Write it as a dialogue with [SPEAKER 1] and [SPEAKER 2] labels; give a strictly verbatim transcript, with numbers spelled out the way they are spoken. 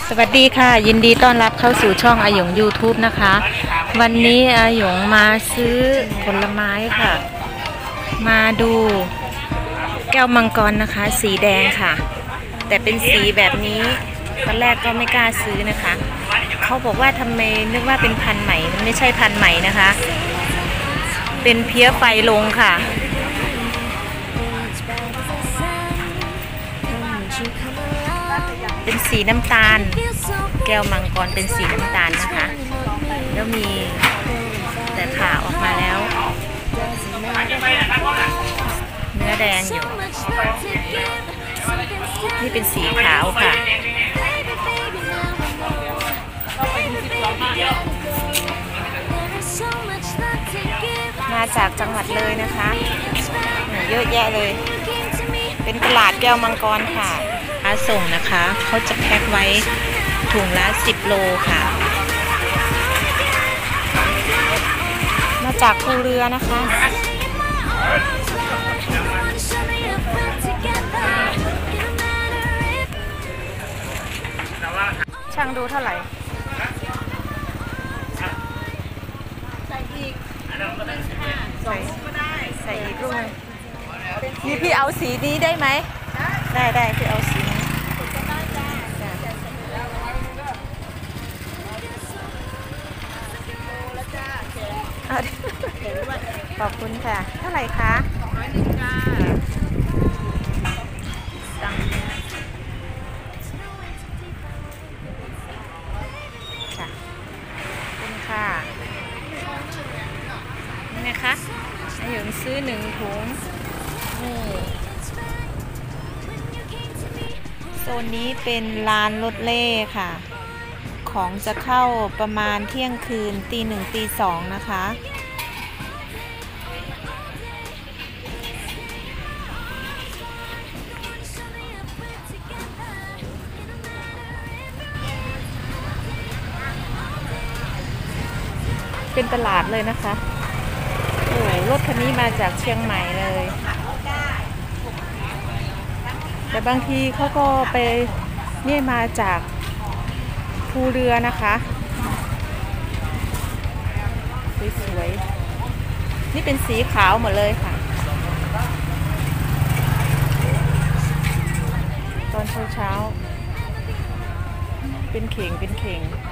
[SPEAKER 1] สวัสดีค่ะยินดีต้อนรับเข้าสู่ช่องอาหยง ยูทูบ นะคะ วันนี้อาหยงมาซื้อผลไม้ค่ะ มาดูแก้วมังกรนะคะ สีแดงค่ะ แต่เป็นสีแบบนี้ตอนแรกก็ไม่กล้าซื้อนะคะเขาบอกว่าทำไมนึกว่าเป็นพันธุ์ใหม่มันไม่ใช่พันธุ์ใหม่นะคะ เป็นเพี้ยไฟลงค่ะเป็นสีน้ำตาลแก้วมังกรเป็นสีน้ำตาลนะคะแล้วมีแต่ผ่าออกมาแล้วเนื้อแดงอยู่นี่เป็นสีขาวค่ะมาจากจังหวัดเลยนะคะเยอะแยะเลยเป็นตลาดแก้วมังกรค่ะค้าส่งนะคะเขาจะแพ็คไว้ถุงละสิบโลค่ะมาจากภูเรือนะคะช่างดูเท่าไหร่ใส่อีกใส่ใส่อีกลูกนี่พี่เอาสีนี้ได้ไหมได้ได้พี่เอาสีนี้ขอบคุณค่ะเท่าไหร่คะร้อยหนึ่งค่ะตังค่ะคุณค่ะนี่นะคะอาหยงซื้อหนึ่งถุงนี่โซนนี้เป็นลานรถเล่ค่ะของจะเข้าประมาณเที่ยงคืนตีหนึ่งตีสองนะคะเป็นตลาดเลยนะคะโอ้รถคันนี้มาจากเชียงใหม่เลยแต่บางทีเขาก็ไปนี่มาจากภูเรือนะคะสวยๆนี่เป็นสีขาวหมดเลยค่ะตอนเช้าๆเป็นเข่งเป็นเข่ง